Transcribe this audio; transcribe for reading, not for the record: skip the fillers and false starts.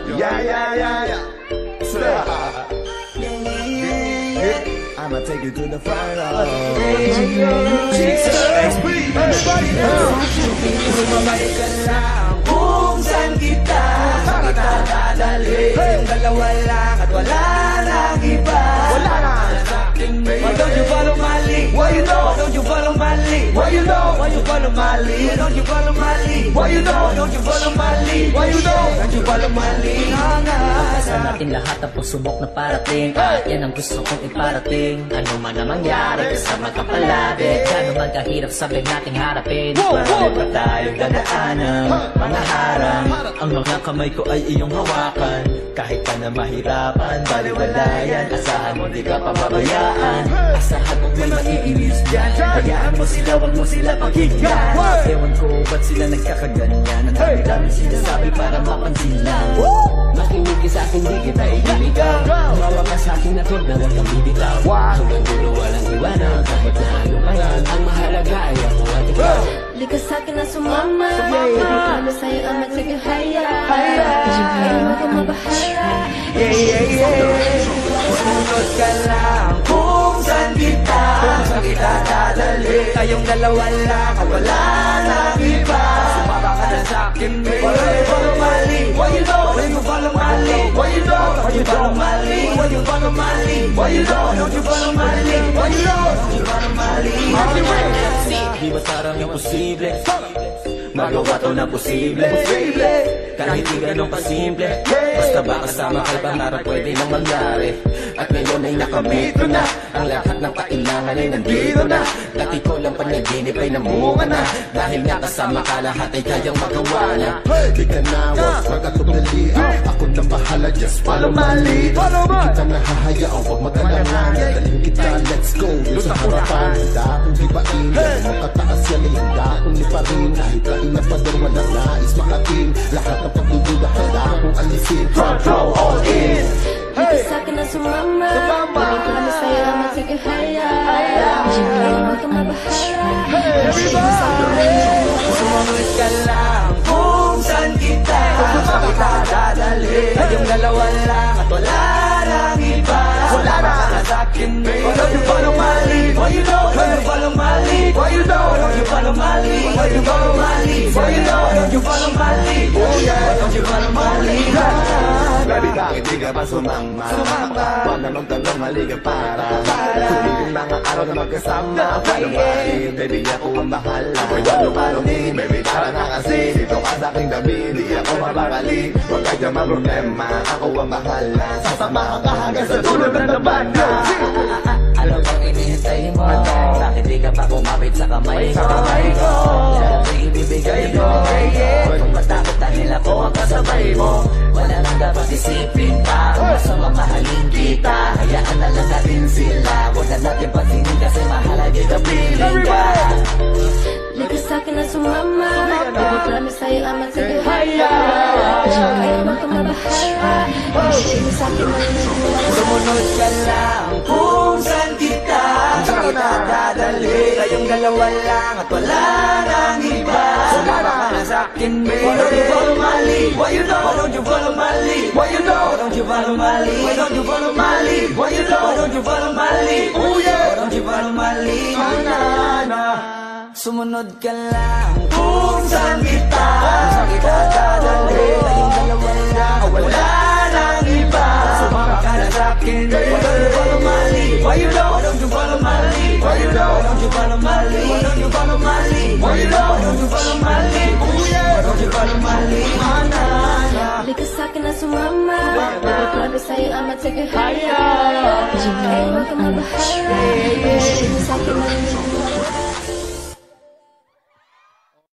I'ma take you to the front row. Everybody now. Sumabay ka lang kung saan kita dadalhin. Yung dalawa lang at wala nang iba. Wala na sa akin, baby. Why don't you follow my lead? Why you know? Why don't you follow my lead? Why you know? Why you follow my lead? Why don't you follow my lead? Why you know? Why don't you follow my lead? Why you know? Why don't you follow my lead? Sa natin lahat ang pagsubok na parating, at yan ang gusto kong iparating. Ano man ang mangyari, kasama ka palagi. Gano'n man kahirap sabay nating harapin. Marami pa tayong dadaanan, mga harang. Ang mga kamay ko ay iyong hawakan. Kahit pa na mahirapan, baliwala yan. Asahan mo di ka pababayaan. Asahan mo may maiinis dyan. Hayaan mo sila, wag mo sila pakinggan. Ewan ko ba't sila nagkakaganyan. Ang dami-dami sinasabi para mapansin lang. Makinig ka sa akin, di kita ililigaw. Mawa ka sa akin at huwag na huwag kang bibitaw. Hanggang dulo walang iwanan, dapat na ano ka yan. Ang mahalaga ay ako at ikaw. Likas sa'kin na sumama, pagkakala sa'yo ang magsagahaya. Ayaw mo ka mabahala. Sumunod ka lang kung saan kita dadalhin. Tayong dalawa lang at wala nang iba. Sumama ka na sa'kin, baby. Why you follow my lead? Why you know? Why you follow my lead? Why you know? Why you follow my lead? Why you follow my lead? Why you know? Don't you follow my lead? Why you know? Don't you follow my lead? Di ba parang imposible magawa to na posible? Kahit di ganun kasimple, basta ba kasama kay pangarap pwede nang mangyari. At ngayon ay nakamit ko na, ang lahat ng kailangan ay nandito na. Dati ko lang panaginip ay namunga na, dahil nga kasama ka lahat ay kayang magawa na. Di ka na, wag magkatugalian. Ako na bahala, just follow my lead. Di kita nahahayaan, wag mag-alangan. Dalhin kita, let's go, doon sa harapan. Handa akong gibain, makataas yan ay handa akong liparin. Kahit lain na pa daw walang nais makating. Lahat ng pagdududa, handa akong alisin. Front row, all in. Likas sa'kin na sumama, pagkakala sa'yo ang magsagahaya. Ayaw mo ka mabahala. Sumunod ka lang kung saan kita dadalhin. Tayong dalawa lang at wala nang iba. Wala na sa'kin, baby. Why don't you follow my lead? Why you know? Why you follow my lead? Why you know? Why don't you follow my lead? Why you follow my lead? Why you know? Why don't you follow my lead? Oh yeah, why don't you follow my lead? Baby, bakit di ka pa sumama? Huwag na magtanong, halika para Tuligin mga araw na magkasama. Follow my lead, baby, ako ang bahala. Follow me, baby, tara na kasi dito ka sa aking gabi, di ako mabakali. Huwag ka dyan mag-problema, ako ang bahala. Sasamahan ka hanggang sa dulo ng laban na. Ano bang inihintay mo? Bakit di ka pa kumapit sa kamay ko? Lahat ay ibibigay ko. Kung matakot dahil ako ang kasabay mo, wala nang dapat isipin pa. Basta mamahalin kita, hayaan na lang natin sila. Huwag na natin pansinin kasi mahalaga ka piling ka. Likas sa'kin na sumama, pagkakala sa'yo ang magsagahaya. Ayaw mo ka mabahala. Likas sa'kin na sumama. Sumunod ka lang kung saan kita dadalhin. Tayong dalawa lang at wala nang iba. Sumama ka na sa'kin, baby. Why don't you follow my lead? Why you know? Why don't you follow my lead? Why you know? Why don't you follow my lead? Why don't you follow my lead? Why you know? Why don't you follow my lead? Oh yeah, why don't you follow my lead? Sumunod ka lang kung saan kita dadalhin. Tayong dalawa lang at wala nang iba. Sumama ka na sa'kin, why don't you follow my lead? Why you know? Why don't you follow my lead? Why you know? Why don't you follow my lead? Why don't you follow my lead? Why you know? Why don't you follow my lead? Oh yeah, why don't you follow my lead? Likas sa'kin na sumama, pagkakala sa'yo ang magsagahaya. Ayaw mo ka mabahala. Likas sa'kin na